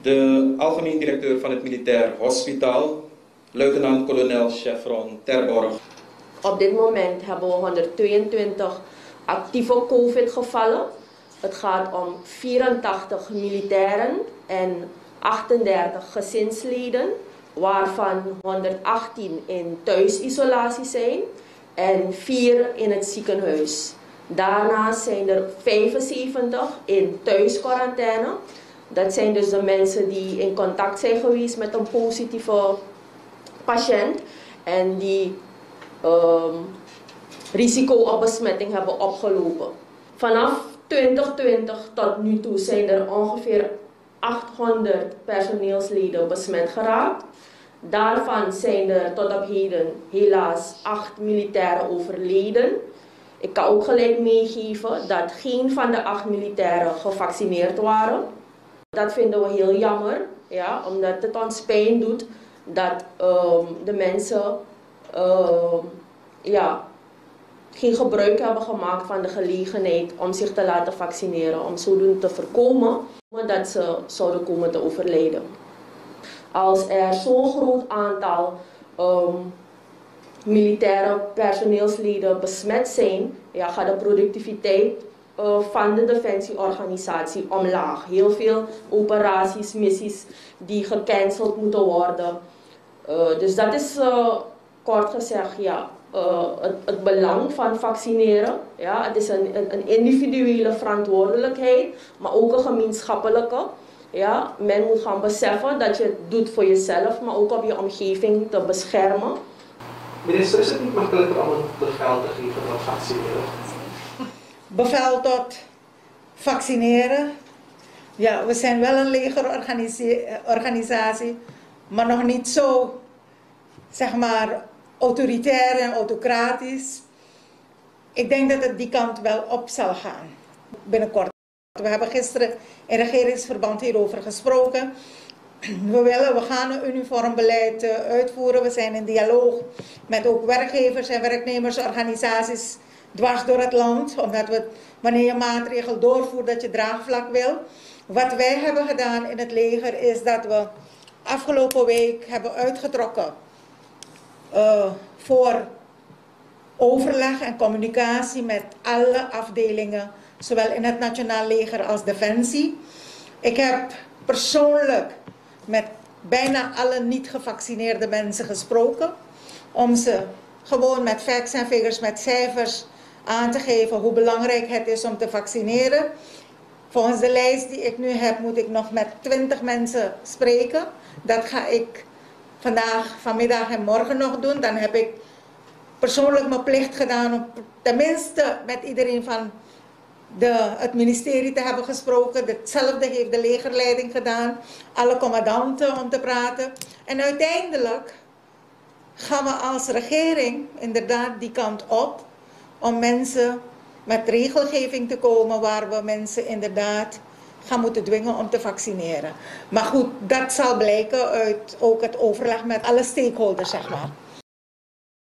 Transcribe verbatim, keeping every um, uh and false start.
De algemeen directeur van het Militair Hospitaal, luitenant-kolonel Chevron Terborg. Op dit moment hebben we honderdtweeëntwintig actieve COVID-gevallen. Het gaat om vierentachtig militairen en achtendertig gezinsleden, waarvan honderdachttien in thuisisolatie zijn en vier in het ziekenhuis. Daarnaast zijn er vijfenzeventig in thuisquarantaine. Dat zijn dus de mensen die in contact zijn geweest met een positieve patiënt en die um, risico op besmetting hebben opgelopen. Vanaf twintig twintig tot nu toe zijn er ongeveer achthonderd personeelsleden besmet geraakt. Daarvan zijn er tot op heden helaas acht militairen overleden. Ik kan ook gelijk meegeven dat geen van de acht militairen gevaccineerd waren. Dat vinden we heel jammer, ja, omdat het ons pijn doet dat um, de mensen um, ja, geen gebruik hebben gemaakt van de gelegenheid om zich te laten vaccineren, om zodoende te voorkomen dat ze zouden komen te overlijden. Als er zo'n groot aantal um, militaire personeelsleden besmet zijn, ja, gaat de productiviteit uh, van de defensieorganisatie omlaag. Heel veel operaties, missies die gecanceld moeten worden. Uh, dus dat is uh, kort gezegd ja, uh, het, het belang van vaccineren. Ja, het is een, een, een individuele verantwoordelijkheid, maar ook een gemeenschappelijke. Ja, men moet gaan beseffen dat je het doet voor jezelf, maar ook om je omgeving te beschermen. Minister, is het niet makkelijker om een bevel te geven tot vaccineren? Bevel tot vaccineren? Ja, we zijn wel een legerorganisatie, maar nog niet zo, zeg maar, autoritair en autocratisch. Ik denk dat het die kant wel op zal gaan, binnenkort. We hebben gisteren in regeringsverband hierover gesproken. We willen, we gaan een uniformbeleid uitvoeren. We zijn in dialoog met ook werkgevers en werknemersorganisaties dwars door het land. Omdat we, wanneer je maatregel doorvoert, dat je draagvlak wil. Wat wij hebben gedaan in het leger is dat we afgelopen week hebben uitgetrokken uh, voor overleg en communicatie met alle afdelingen, zowel in het Nationaal Leger als Defensie. Ik heb persoonlijk met bijna alle niet gevaccineerde mensen gesproken, om ze gewoon met facts en figures, met cijfers aan te geven hoe belangrijk het is om te vaccineren. Volgens de lijst die ik nu heb moet ik nog met twintig mensen spreken. Dat ga ik vandaag, vanmiddag en morgen nog doen. Dan heb ik persoonlijk mijn plicht gedaan om tenminste met iedereen van de, het ministerie te hebben gesproken. Hetzelfde heeft de legerleiding gedaan. Alle commandanten om te praten. En uiteindelijk gaan we als regering inderdaad die kant op om mensen met regelgeving te komen waar we mensen inderdaad gaan moeten dwingen om te vaccineren. Maar goed, dat zal blijken uit ook het overleg met alle stakeholders, zeg maar.